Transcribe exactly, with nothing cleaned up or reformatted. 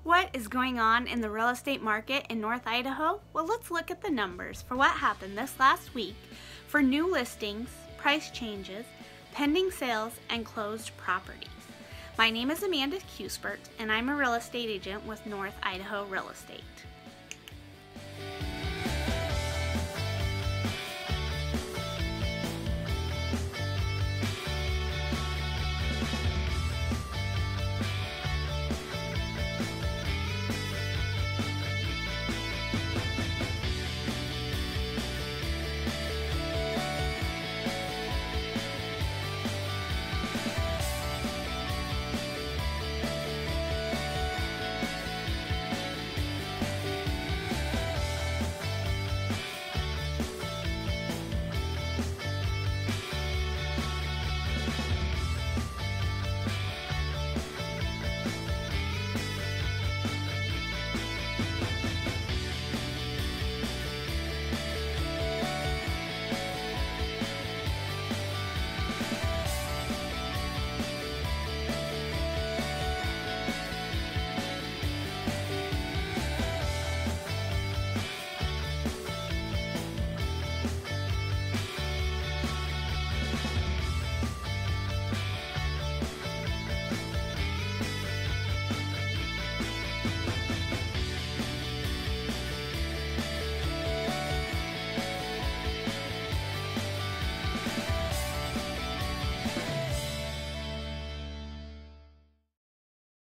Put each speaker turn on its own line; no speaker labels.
What is going on in the real estate market in North Idaho? Well, let's look at the numbers for what happened this last week for new listings, price changes, pending sales, and closed properties. My name is Amanda Cuspert, and I'm a real estate agent with North Idaho Real Estate.